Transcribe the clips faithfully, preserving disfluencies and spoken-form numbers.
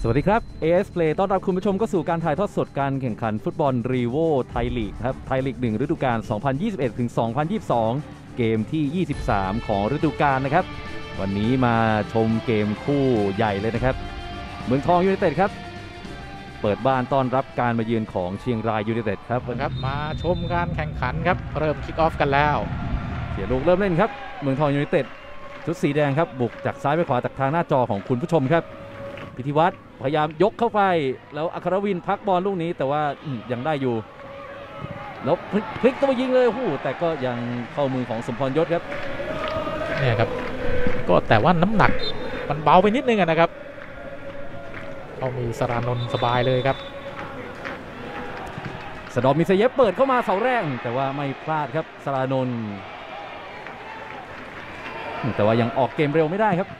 สวัสดีครับ เอ เอส Play ต้อนรับคุณผู้ชมเข้าสู่การถ่ายทอดสดการแข่งขันฟุตบอลรีโวไทยลีกครับไทยลีกหนึ่งฤดูกาล สองพันยี่สิบเอ็ดถึงสองพันยี่สิบสอง เกมที่ ยี่สิบสาม ของฤดูกาลนะครับวันนี้มาชมเกมคู่ใหญ่เลยนะครับเมืองทองยูไนเต็ดครับเปิดบ้านต้อนรับการมาเยือนของเชียงรายยูไนเต็ดครับครับมาชมการแข่งขันครับเริ่มคิกออฟกันแล้วเสียลูกเริ่มเล่นครับเมืองทองยูไนเต็ดชุดสีแดงครับบุกจากซ้ายไปขวาจากทางหน้าจอของคุณผู้ชมครับพิธีวัฒน์พยายามยกเข้าไปแล้วอัครวินพักบอลลูกนี้แต่ว่ายังได้อยู่แล้วพลิกตัวยิงเลยหูแต่ก็ยังเข้ามือของสมพรยศครับเนี่ยครับก็แต่ว่าน้ำหนักมันเบาไปนิดนึงนะครับเอามือสรานนท์สบายเลยครับสดอมิเซเยฟเปิดเข้ามาเสาแรกแต่ว่าไม่พลาดครับสรานนท์แต่ว่ายังออกเกมเร็วไม่ได้ครับ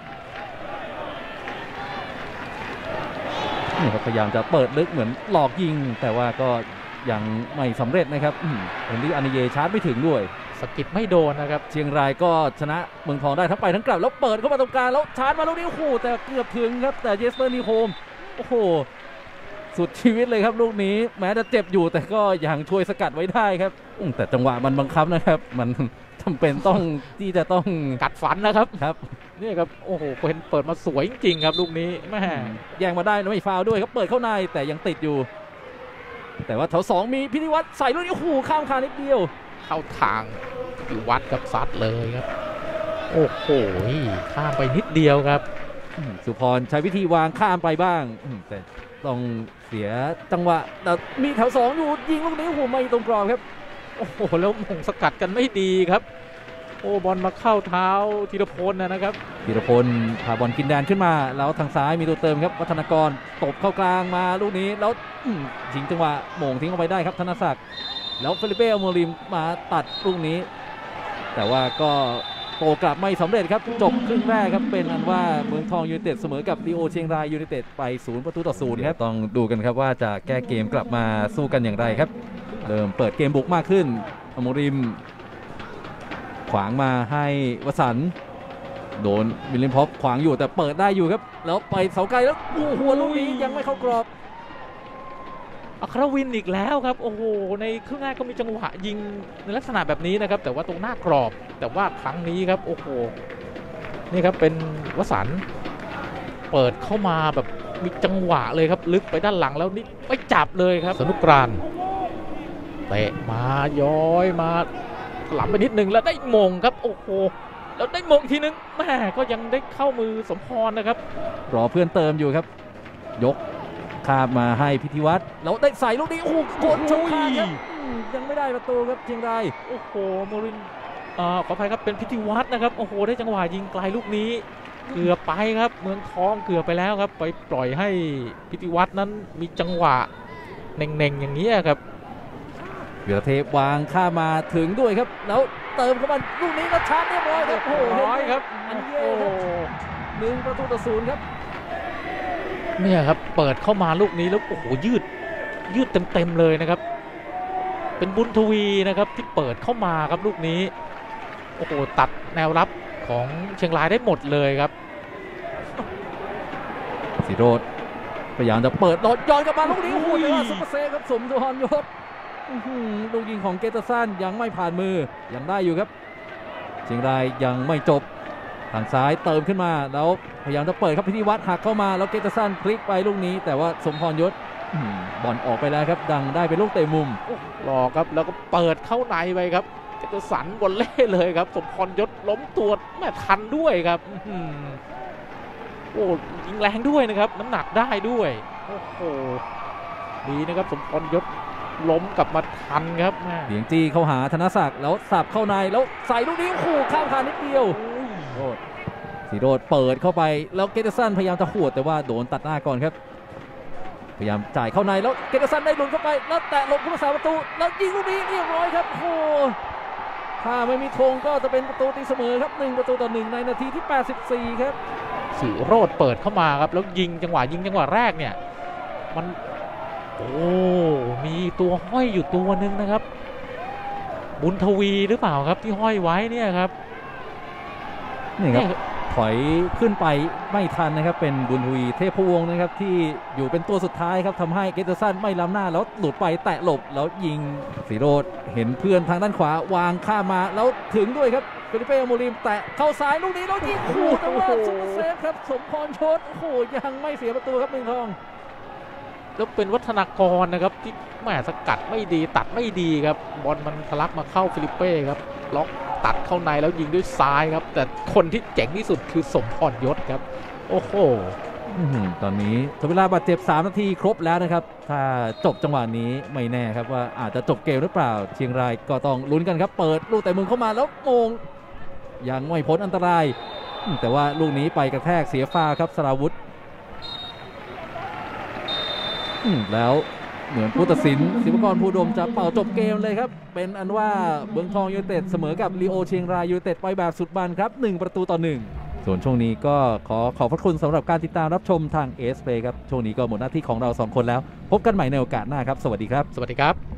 นี่ครับพยายามจะเปิดลึกเหมือนหลอกยิงแต่ว่าก็ยังไม่สำเร็จนะครับเห็นที่อานิเยชาร์จไม่ถึงด้วยสกิดไม่โดนนะครับเชียงรายก็ชนะเมืองทองได้ทั้งไปทั้งกลับแล้วเปิดเข้ามาตรงกลางแล้วชาร์จมาลูกนี้โอ้โหแต่เกือบถึงครับแต่เยสเปอร์นีโฮมโอ้โหสุดชีวิตเลยครับลูกนี้แม้จะเจ็บอยู่แต่ก็ยังช่วยสกัดไว้ได้ครับแต่จังหวะมันบังคับนะครับมันจำเป็นต้องที่จะต้องกัดฝันนะครับครับนี่ครับโอ้โหเป็นเปิดมาสวยจริงๆครับลูกนี้แม่แย่งมาได้ไม่ฟาวด้วยครับเปิดเข้าในแต่ยังติดอยู่แต่ว่าแถวสองมีพิธีวัฒน์ใส่ลูกนี้โอ้โหข้ามคานนิดเดียวเข้าทางพิวัฒน์กับซัดเลยครับโอ้โหข้ามไปนิดเดียวครับสุพรใช้วิธีวางข้ามไปบ้างแต่ต้องเสียจังหวะแต่มีแถวสองอยู่ยิงลูกนี้โอ้โหไม่ตรงกรอบครับโอ้โหแล้วมงสกัดกันไม่ดีครับโอ้บอลมาเข้าเท้าธีรพลนะครับธีรพลพาบอลกินแดนขึ้นมาแล้วทางซ้ายมีตัวเติมครับวัฒนกรตบเข้ากลางมาลูกนี้แล้วทิ้งจังหวะโมงทิ้งออกไปได้ครับธนศักดิ์แล้วเฟลิเป้อัลโมริมมาตัดลูกนี้แต่ว่าก็โตกลับไม่สำเร็จครับจบครึ่งแรกครับเป็นอันว่าเมืองทองยูไนเต็ดเสมอกับลีโอเชียงรายยูไนเต็ดไปศูนย์ประตูต่อศูนย์ครับต้องดูกันครับว่าจะแก้เกมกลับมาสู้กันอย่างไรครับเริ่มเปิดเกมบุกมากขึ้นอัลโมริมขวางมาให้วสันต์โดนวิลเลนพอปขวางอยู่แต่เปิดได้อยู่ครับแล้วไปเสาไกลแล้วโอ้โหลูกนี้ยังไม่เข้ากรอบอัครวินอีกแล้วครับโอ้โหในครึ่งแรกก็มีจังหวะยิงในลักษณะแบบนี้นะครับแต่ว่าตรงหน้ากรอบแต่ว่าครั้งนี้ครับโอ้โหนี่ครับเป็นวสันต์เปิดเข้ามาแบบมีจังหวะเลยครับลึกไปด้านหลังแล้วนี่ไม่จับเลยครับสนุกกรานเตะมาย้อยมาหลับไปนิดนึงแล้วได้มงครับโอ้โหแล้วได้มงทีนึงแม่ก็ยังได้เข้ามือสมพรนะครับรอเพื่อนเติมอยู่ครับยกข้ามมาให้พิธีวัฒน์แล้วได้ใส่ลูกนี้โอ้โหกดชนคานครับยังไม่ได้ประตูครับเชียงรายโอ้โหโมรินอ่าขออภัยครับเป็นพิธีวัฒน์นะครับโอ้โหได้จังหวะยิงไกลลูกนี้เกือบไปครับเมืองทองเกือบไปแล้วครับไปปล่อยให้พิธีวัฒน์นั้นมีจังหวะเน่งๆอย่างนี้ครับเบียร์เทพวางข้ามาถึงด้วยครับแล้วเติมเข้ามาลูกนี้แล้วชาร์จเรียบร้อยครับโอ้โหร้อยครับอันเย่ครับหนึ่งประตูต่อศูนย์ครับเนี่ยครับเปิดเข้ามาลูกนี้แล้วโอ้โหยืดยืดเต็มๆเลยนะครับเป็นบุญทวีนะครับที่เปิดเข้ามาครับลูกนี้โอ้โหตัดแนวรับของเชียงรายได้หมดเลยครับศิโรจน์พยายามจะเปิดรถย้อนกลับมาลูกนี้โอ้โหแต่ว่าซุปเปอร์เซฟครับสมพรยศลูกยิงของเกตสันยังไม่ผ่านมือยังได้อยู่ครับเชียงรายยังไม่จบทางซ้ายเติมขึ้นมาแล้วพยายามจะเปิดครับพิธีวัฒน์หักเข้ามาแล้วเกตสันพลิกไปลูกนี้แต่ว่าสมพรยศบอลออกไปแล้วครับดังได้เป็นลูกเตะมุมหลอกครับแล้วก็เปิดเข้าในไปครับเกตสันบอลเล่เลยครับสมพรยศล้มตัวแม่ทันด้วยครับโอ้ยิงแรงด้วยนะครับน้ำหนักได้ด้วยโอ้โหดีนะครับสมพรยศล้มกลับมาทันครับเบียงจี้เข้าหาธนศักดิ์แล้วสับเข้าในแล้วใส่ลูกนี้โอ้โหข้ามคานนิดเดียวสีโรดเปิดเข้าไปแล้วเกตสันพยายามจะขวดแต่ว่าโดนตัดหน้าก่อนครับพยายามจ่ายเข้าในแล้วเกตสันได้หลุดเข้าไปแล้วแตะหลบผู้รักษาประตูแล้วยิงลูกนี้เรียบร้อยครับโอ้ถ้าไม่มีธงก็จะเป็นประตูตีเสมอครับหนึ่งประตูต่อหนึ่งในนาทีที่แปดสิบสี่ครับสีโรดเปิดเข้ามาครับแล้วยิงจังหวะยิงจังหวะแรกเนี่ยมันโอ้มีตัวห้อยอยู่ตัวนึงนะครับบุญทวีหรือเปล่าครับที่ห้อยไว้เนี่ยครับนี่ครับพถอยขึ้นไปไม่ทันนะครับเป็นบุญทวีเทพวงศ์นะครับที่อยู่เป็นตัวสุดท้ายครับทำให้เกตเตอร์สันไม่ล้ำหน้าแล้วหลุดไปแตะหลบแล้วยิงสีโรดเห็นเพื่อนทางด้านขวาวางข้ามมาแล้วถึงด้วยครับเฟลิเป้อโมริมแตะเข้าซ้ายลูกนี้แล้วยิงขู่แต่ว่าซุปเปอร์เซฟครับสมพรชดโอ้โหยังไม่เสียประตูครับเมืองทองแล้วเป็นวัฒนากรนะครับที่แหมสกัดไม่ดีตัดไม่ดีครับบอลมันทะลักมาเข้าฟิลิปเป้ครับล็อกตัดเข้าในแล้วยิงด้วยซ้ายครับแต่คนที่เจ๋งที่สุดคือสมพรยศครับโอ้โหตอนนี้เวลาบาดเจ็บสามนาทีครบแล้วนะครับถ้าจบจังหวะนี้ไม่แน่ครับว่าอาจจะจบเกมหรือเปล่าเชียงรายก็ต้องลุ้นกันครับเปิดลูกแต่มือเข้ามาแล้วโมงยังไม่พ้นอันตรายแต่ว่าลูกนี้ไปกระแทกเสียฟาวครับสราวุธแล้วเหมือนผู้ตัดสินศิวกรภูดมจะเป่าจบเกมเลยครับเป็นอันว่าเมืองทองยูไนเต็ดเสมอกับลีโอเชียงรายยูไนเต็ดไปแบบสุดมันครับหนึ่งประตูต่อหนึ่งส่วนช่วงนี้ก็ขอขอบพระคุณสำหรับการติดตามรับชมทาง เอ เอส Play ครับช่วงนี้ก็หมดหน้าที่ของเราสองคนแล้วพบกันใหม่ในโอกาสหน้าครับสวัสดีครับสวัสดีครับ